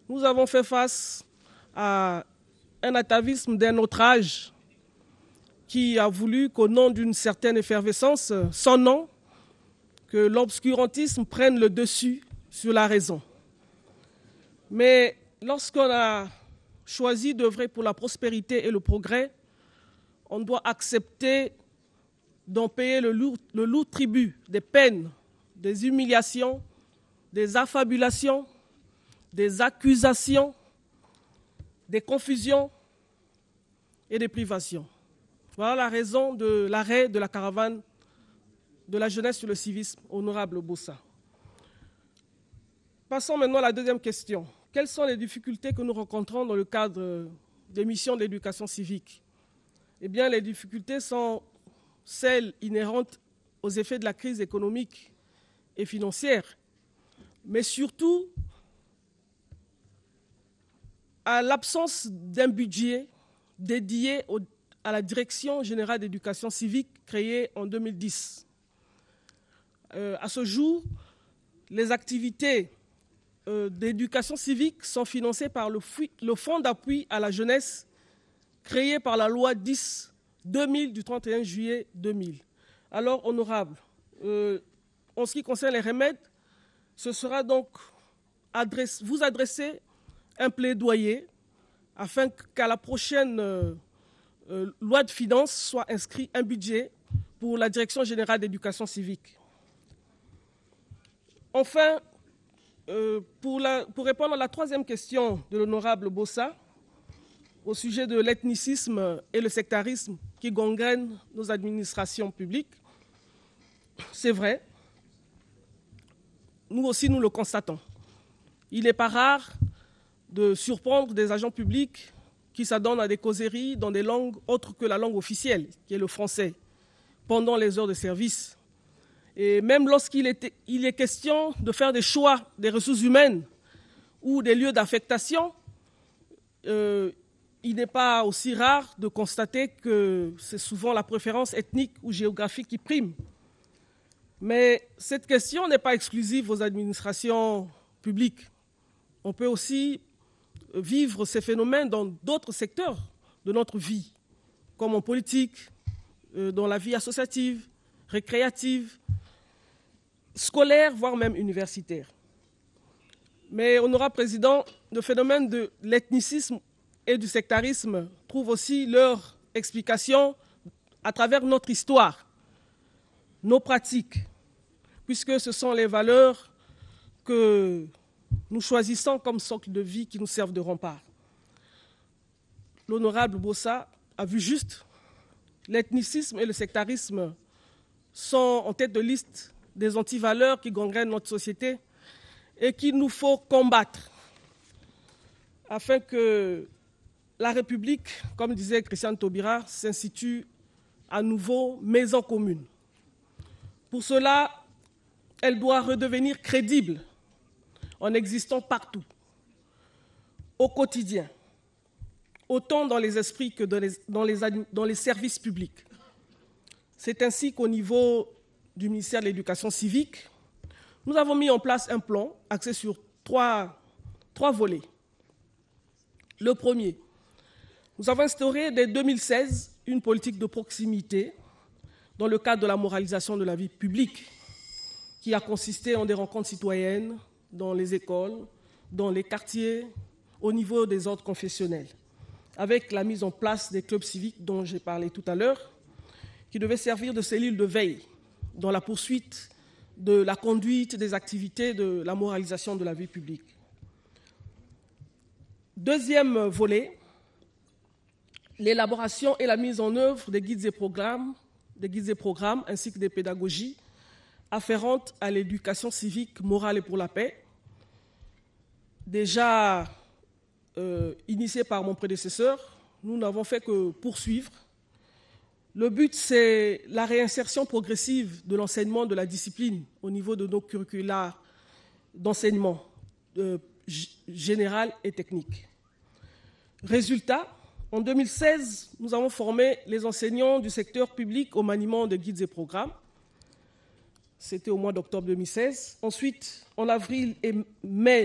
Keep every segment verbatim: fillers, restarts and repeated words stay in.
nous avons fait face à un atavisme d'un autre âge qui a voulu qu'au nom d'une certaine effervescence sans nom, que l'obscurantisme prenne le dessus sur la raison. Mais lorsqu'on a choisi d'œuvrer pour la prospérité et le progrès, on doit accepter d'en payer le lourd, le lourd tribut des peines, des humiliations, des affabulations, des accusations, des confusions et des privations. Voilà la raison de l'arrêt de la caravane de la jeunesse sur le civisme, honorable Bossa. Passons maintenant à la deuxième question. Quelles sont les difficultés que nous rencontrons dans le cadre des missions de l'éducation civique? Eh bien, les difficultés sont celles inhérentes aux effets de la crise économique et financière, mais surtout à l'absence d'un budget dédié au, à la Direction générale d'éducation civique créée en deux mille dix. Euh, à ce jour, les activités euh, d'éducation civique sont financées par le, le Fonds d'appui à la jeunesse créé par la loi dix deux mille du trente et un juillet deux mille. Alors, honorable, euh, en ce qui concerne les remèdes, ce sera donc adresse, vous adresser un plaidoyer afin qu'à la prochaine euh, euh, loi de finances soit inscrit un budget pour la Direction générale d'éducation civique. Enfin, euh, pour, la, pour répondre à la troisième question de l'honorable Bossa, au sujet de l'ethnicisme et le sectarisme qui gangrènent nos administrations publiques, c'est vrai, nous aussi nous le constatons. Il n'est pas rare de surprendre des agents publics qui s'adonnent à des causeries dans des langues autres que la langue officielle, qui est le français, pendant les heures de service. Et même lorsqu'il est, il est question de faire des choix des ressources humaines ou des lieux d'affectation, euh, il n'est pas aussi rare de constater que c'est souvent la préférence ethnique ou géographique qui prime. Mais cette question n'est pas exclusive aux administrations publiques. On peut aussi vivre ces phénomènes dans d'autres secteurs de notre vie, comme en politique, dans la vie associative, récréative, scolaire, voire même universitaire. Mais, honorable président, le phénomène de l'ethnicisme et du sectarisme trouvent aussi leur explication à travers notre histoire, nos pratiques, puisque ce sont les valeurs que nous choisissons comme socle de vie qui nous servent de rempart. L'honorable Bossa a vu juste, l'ethnicisme et le sectarisme sont en tête de liste des antivaleurs qui gangrènent notre société et qu'il nous faut combattre afin que la République, comme disait Christiane Taubira, s'institue à nouveau maison commune. Pour cela, elle doit redevenir crédible en existant partout, au quotidien, autant dans les esprits que dans les, dans les, dans les services publics. C'est ainsi qu'au niveau du ministère de l'Éducation civique, nous avons mis en place un plan axé sur trois, trois volets. Le premier, nous avons instauré dès deux mille seize une politique de proximité dans le cadre de la moralisation de la vie publique qui a consisté en des rencontres citoyennes dans les écoles, dans les quartiers, au niveau des ordres confessionnels, avec la mise en place des clubs civiques dont j'ai parlé tout à l'heure, qui devaient servir de cellules de veille dans la poursuite de la conduite des activités de la moralisation de la vie publique. Deuxième volet, l'élaboration et la mise en œuvre des guides et programmes, des guides et programmes ainsi que des pédagogies afférentes à l'éducation civique, morale et pour la paix, déjà euh, initiée par mon prédécesseur. Nous n'avons fait que poursuivre. Le but, c'est la réinsertion progressive de l'enseignement de la discipline au niveau de nos curricula d'enseignement euh, général et technique. Résultat, en deux mille seize, nous avons formé les enseignants du secteur public au maniement de guides et programmes. C'était au mois d'octobre deux mille seize. Ensuite, en avril et mai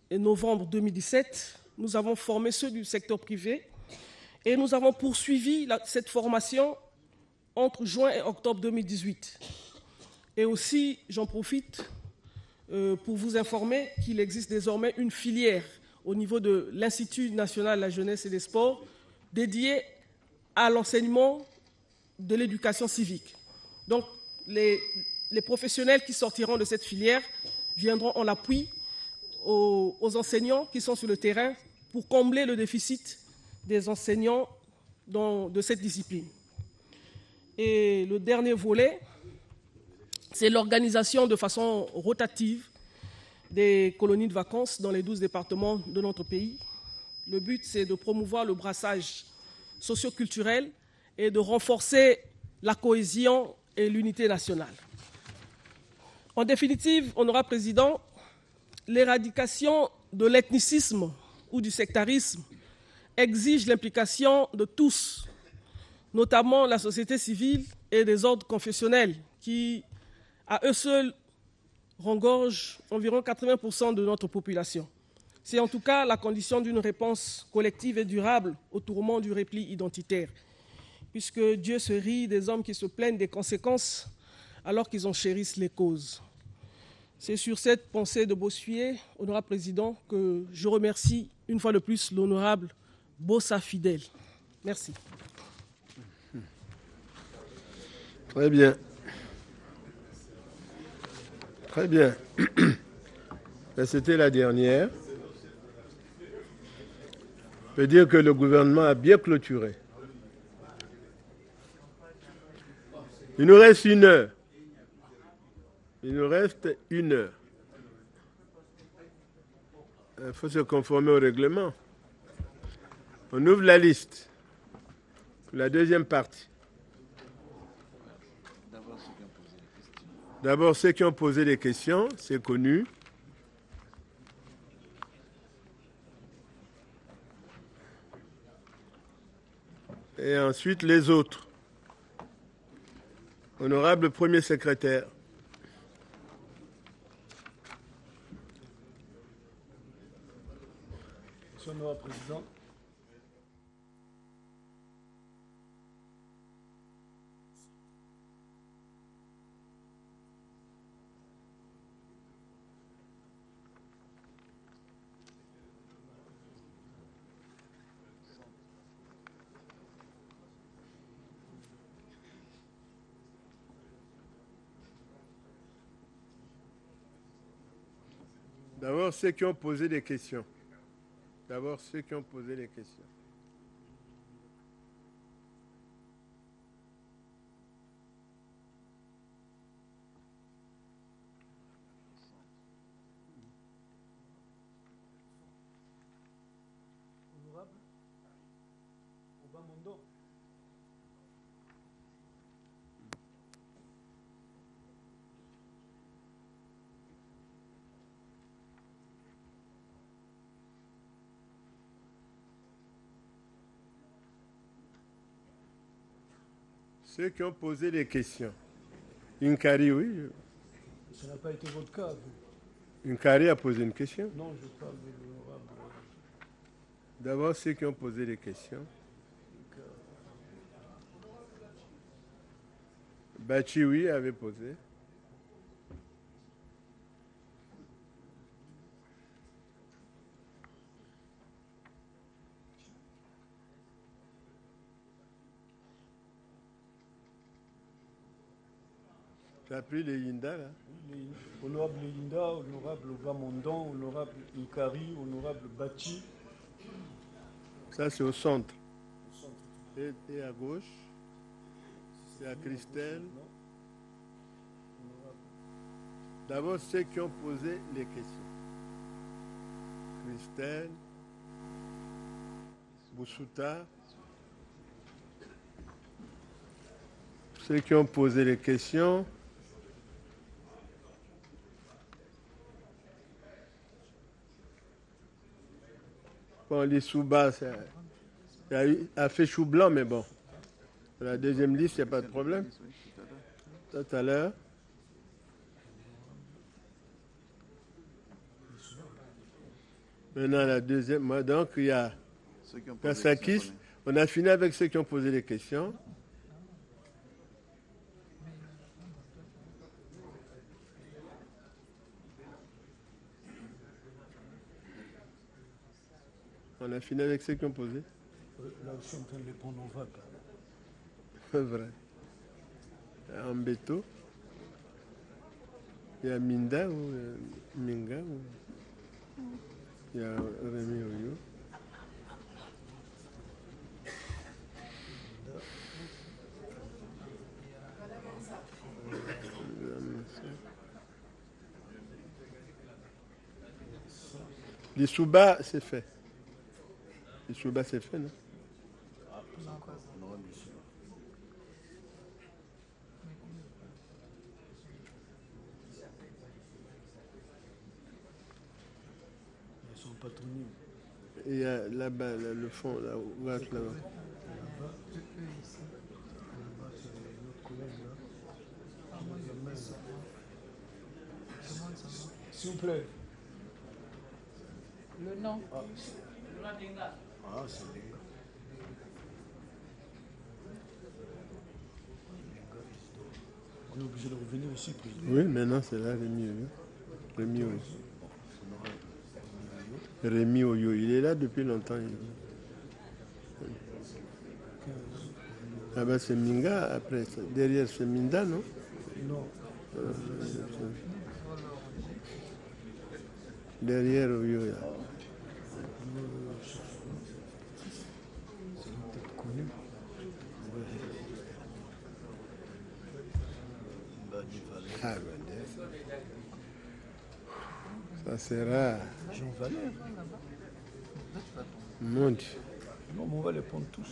et novembre deux mille dix-sept, nous avons formé ceux du secteur privé et nous avons poursuivi la, cette formation entre juin et octobre deux mille dix-huit. Et aussi, j'en profite euh, pour vous informer qu'il existe désormais une filière au niveau de l'Institut national de la jeunesse et des sports dédiée à l'enseignement de l'éducation civique. Donc, les, les professionnels qui sortiront de cette filière viendront en appui aux, aux enseignants qui sont sur le terrain pour combler le déficit des enseignants dans, de cette discipline. Et le dernier volet, c'est l'organisation de façon rotative des colonies de vacances dans les douze départements de notre pays. Le but, c'est de promouvoir le brassage socio-culturel et de renforcer la cohésion et l'unité nationale. En définitive, honorable président, l'éradication de l'ethnicisme ou du sectarisme exige l'implication de tous, notamment la société civile et des ordres confessionnels qui, à eux seuls, regorgent environ quatre-vingts pour cent de notre population. C'est en tout cas la condition d'une réponse collective et durable au tourment du repli identitaire, puisque Dieu se rit des hommes qui se plaignent des conséquences alors qu'ils en chérissent les causes. C'est sur cette pensée de Bossuet, honorable président, que je remercie une fois de plus l'honorable Bossa Fidèle. Merci. Très bien. Très bien. C'était la dernière. Je peux dire que le gouvernement a bien clôturé. Il nous reste une heure. Il nous reste une heure. Il faut se conformer au règlement. On ouvre la liste pour la deuxième partie. D'abord, ceux qui ont posé des questions, c'est connu. Et ensuite, les autres. Honorable Premier secrétaire. Monsieur le Président. D'abord, ceux qui ont posé des questions. D'abord, ceux qui ont posé des questions. Honorable Obamondo. Ceux qui ont posé des questions. Inkari, oui. Ça n'a pas été votre cas. Inkari a posé une question. Non, je parle de l'honorable. D'abord, ceux qui ont posé des questions. Bachi, oui, avait posé. Tu as pris les Yinda, là? Les, honorable Yinda, honorable Obamondon, honorable Inkari, honorable Bachi. Ça, c'est au centre. Au centre. Et, et à gauche, c'est à Christelle. D'abord, ceux qui ont posé les questions. Christelle, Boussouta. Ceux qui ont posé les questions. Bon, les sous-bas, ça a fait chou blanc, mais bon. La deuxième liste, il n'y a pas de problème. Tout à l'heure. Maintenant, la deuxième. moi, Donc, il y a Ceux qui ont posé des Kassakis. questions, On a fini avec ceux qui ont posé les questions. On a fini avec ceux qui ont posé. Là, je suis en train de les prendre en vague. C'est vrai. En béto. Il y a Minda ou euh, Minga. Ou... Il y a Rémi Oyo. L'Issouba, c'est fait. L'Issouba, c'est fait, non? non, bien sûr. Ils sont patronymes. Et il y a là-bas, là, le fond, là, là-bas. Là-bas, c'est notre collègue là. S'il vous plaît. Le nom. Ah, c'est les gars. On est obligé de revenir ici, président. Oui, maintenant, c'est là, Rémi Oyo. Rémi Oyo. Rémi Oyo, il est là depuis longtemps. il- Ah ben c'est Minga, après, ça. Derrière c'est Minda, non? Non. Derrière Oyo, là. C'est une tête connue. Ah ben, ça sera... Jean Valère. Mon Dieu. Non, mais on va les prendre tous.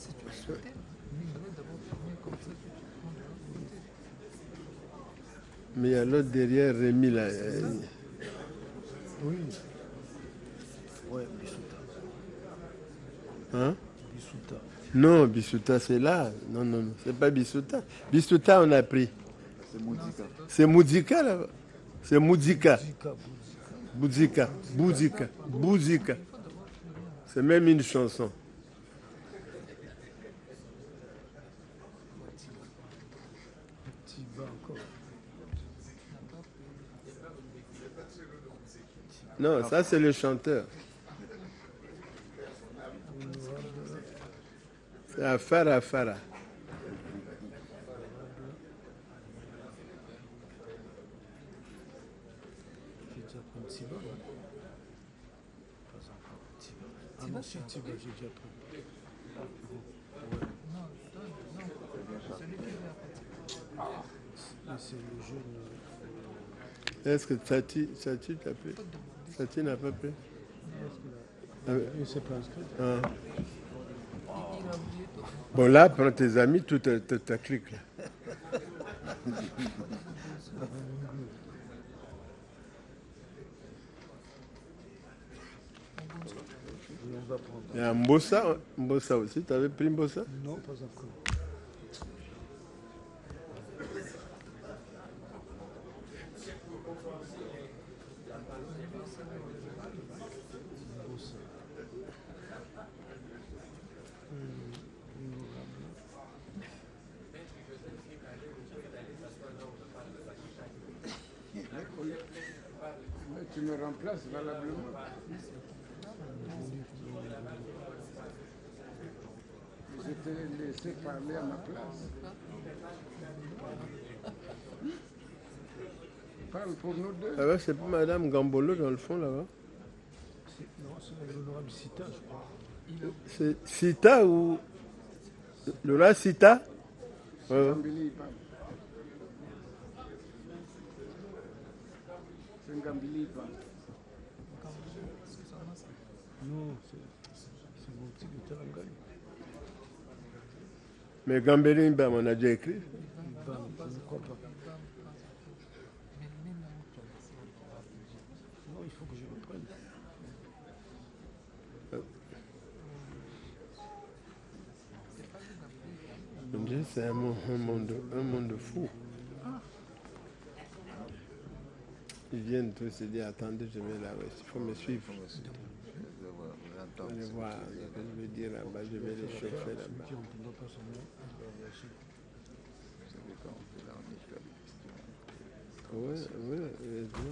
Mais il y a l'autre derrière Rémi, là. euh, Oui. Ouais, Bissouta. Hein? Bissouta. Non, Bisuta, c'est là. Non, non, non, c'est pas Bisuta. Bisuta, on a pris. C'est Moudika. C'est Moudika, là. C'est Moudika. Zika, Bouzika. Bouzika. Bouzika. Bouzika. C'est même une chanson. Tiba encore. Non, ça, c'est le chanteur. C'est Afara Afara. J'ai déjà pris Tiba. hein. Pas encore. Tiba. Ah non, si Tiba, j'ai déjà pris. Et c'est le jeune. Est-ce que Tati, Tati t'a pris? Tati n'a pas pris? Ah, Il ne s'est pas inscrit. ah. Bon, là, prends tes amis, tout ta, ta, ta clique, là. Et on va prendre. Il y a Mbossa, Mbossa aussi. Tu avais pris Mbossa? Non, pas encore. Mais tu me remplaces valablement. Je t'ai laissé parler à ma place. Parle pour nous deux. Ah ouais, c'est pas Madame Gambolo dans le fond, là-bas. C'est- Non, c'est l'honorable Sita, je crois. C'est Sita ou... Le là, Sita? Ouais, ouais. Ngambili, il parle. C'est Ngambili, il parle. Non, c'est c'est mon petit de Terangani. Mais Gambeli, ben, on a déjà écrit. Il parle, je ne crois pas. Non, il faut que je reprenne. Mon Dieu, c'est un monde, un monde, un monde fou. Ils viennent tous se dire, attendez, je vais là, ouais, il faut me suivre. Allez voir, je vais dire là-bas, je vais les chauffer là-bas. Oui, oui, oui.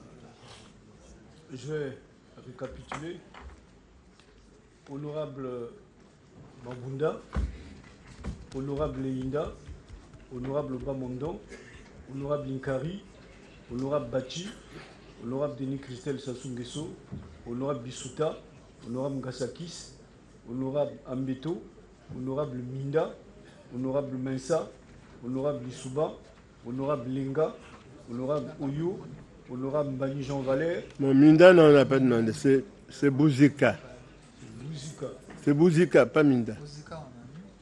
Je vais récapituler. Honorable Mabunda, Honorable Inda, Honorable Bamondon, Honorable Inkari, Honorable Bachi, Honorable Denis Christelle Sassou-Nguesso, Honorable Bisuta, Honorable Gassakis, Honorable Ambeto, Honorable Minda, Honorable Mensa, Honorable Issouba, Honorable Lenga, Honorable Oyo, Honorable Mbani Jean Valère. Mon Minda, non, on n'a pas demandé, c'est Bouzika. Bouzika. C'est Bouzika, pas Minda. Bouzika, on a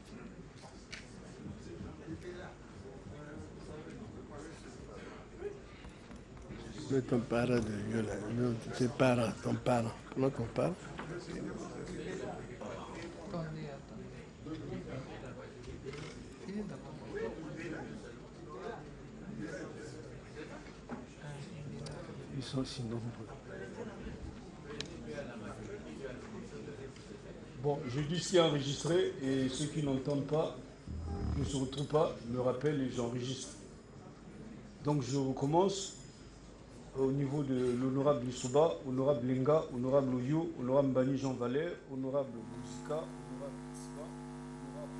mis. Mais ton parent de Dieu là, non, tes parents, ton parent. Comment ton parent? Attendez, attendez. Il est d'abord. Ils sont si nombreux. Bon, je dis ce qui est enregistré et ceux qui n'entendent pas, ne se retrouvent pas, me rappellent et j'enregistre. Donc je recommence au niveau de l'honorable Issouba, honorable Lenga, honorable Oyo, honorable Mbani Jean Valère, honorable Bouzika, honorable Issouba, honorable...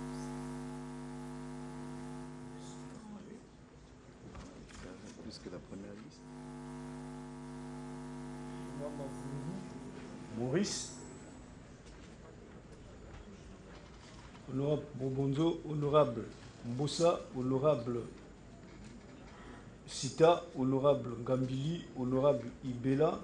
Plus que la première liste. Maurice, honorable Bobonzo, honorable Mbossa, honorable Sita, honorable Ngambili, honorable Ibela.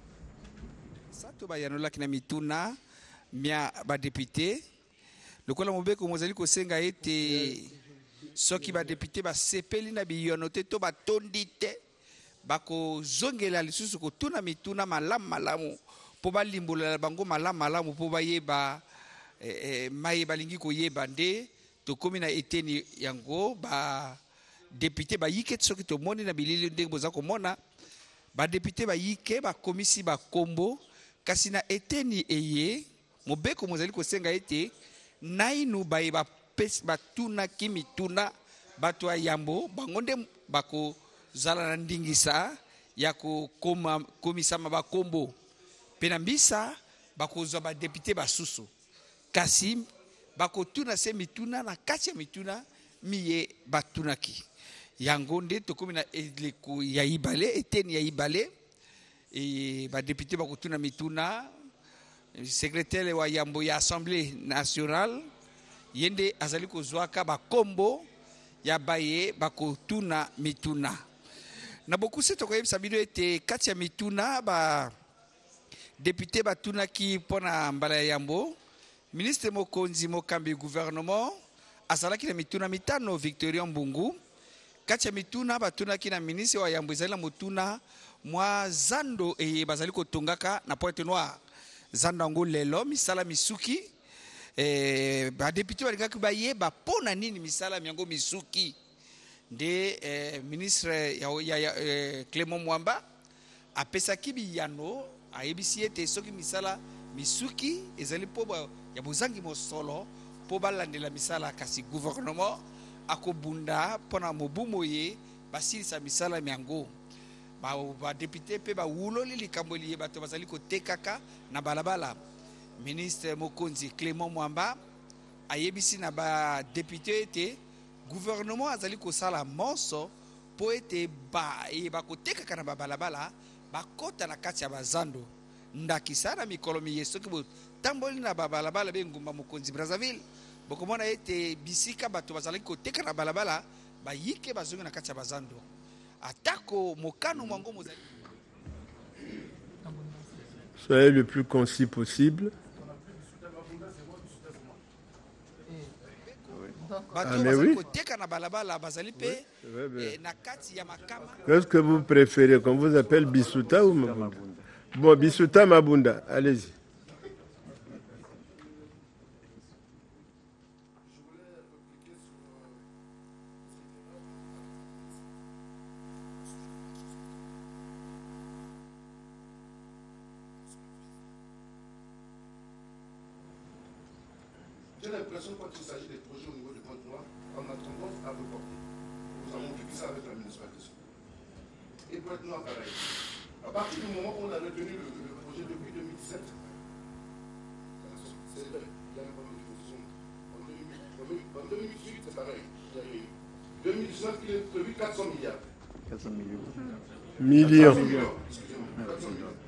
Sato bayanolaki na mituna mia badepute lokola mobeko mozali kosenga ete soki badepute basepeli na biyono te to batondi te bakozongela lisusu kotuna mituna malamu malamu mpo balimbolela bango malamu malamu mpo bayeba eh, eh, maye balingi koyeba nde tokomi na eteni yango badepute bayike ti soki tomoni na bilili ndenge boza komona badepute bayike bakomisi bakombo kasi na eteni eye mobeko mozali kosenga ete nainu baye batunaki mituna bato ya yambo bango nde bakozala na ndingisa ya kokomisama bakombo mpe na mbisa bakozwa badepute basusu kasi bakotuna se mituna na kati ya mituna miye batunaki yango nde tokomi na eleko ya ibale eteni ya ibale e badepute bakotuna mituna secrétaire wa yambo ya assemblée nationale yende azali kozwaka bakombo ya baye bakotuna mituna na bokuse tokoyebisa bino ete kati ya mituna ba député batunaki mpona mbala ya yambo ministre mokonzi mokambi gouvernement azalaki na mituna mitano Victorien Mbungu kati ya mituna batunaki na ministre wa yambo ezali na motuna mwa zando eye bazali kotongaka na Pointe Noire zando yango lelo misala misuki eh, badepute balingaki bayeba mpona nini misala yango misuki nde eh, ministre ya, ya, ya eh, Clément Mwamba apesaki biyano ayebisi ete soki misala misuki ezali mpo ya bozangi mosolo mpo balandela misala kasi gouvernement akobunda mpona mobumo ye basilisa misala yango badepute mpe bawuloli likambo liye bato bazali kotekaka na balabala ministre mokonzi Clément Mwamba ayebisi na badepute ete gouvernement azali kosala moso mpo ete bakotekaka na babalabala bakota na kati ya bazando ndakisa na mikolo miye soki botamboli na babalabala bengumba mokonzi Brazzaville bokomona ete bisika bato bazali koteka na balabala bayike bazongi na kati ya bazando atako mokano mwango mozali. Soyez le plus concis possible. Ah, mais oui. Qu'est-ce que vous préférez, qu'on vous appelle Bisuta ou Mabunda? Bon, Bisuta, Mabunda, allez-y. J'ai l'impression quand il s'agit des projets au niveau du Pointe-Noire, on a tendance à reporter. Nous avons vécu ça avec la municipalité. Et Pointe-Noire, pareil. À partir du moment où on a retenu le, le projet depuis deux mille dix-sept, c'est vrai, il y a un problème de disposition. En deux mille dix-huit, c'est pareil. Il y a eu deux mille dix-neuf, il est prévu quatre cents milliards. quatre cents millions. Millions. Millions. Excusez-moi, quatre cents millions.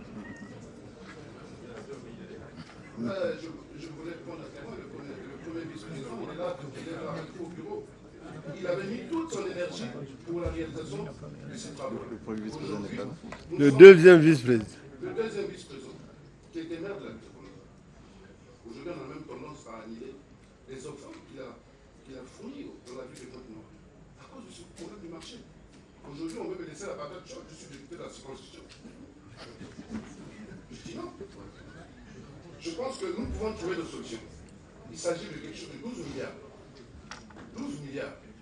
Euh, je, je voulais répondre à Clément, le premier, le premier vice-président, il est là, il est là au bureau. Il avait mis toute son énergie pour la réalisation de ces travaux. Le premier vice-président n'est pas là. Le deuxième vice-président. Le deuxième vice-président, qui était maire de la métropole. Aujourd'hui, on a même tendance à annuler les offres qu'il a, qu'il a fournies dans la ville de Pointe-Noire. À cause de ce problème du marché. Aujourd'hui, on veut me laisser la patate chaude, je suis député de la circonscription. Je dis non. Je pense que nous pouvons trouver des solutions. Il s'agit de quelque chose de douze milliards. douze milliards.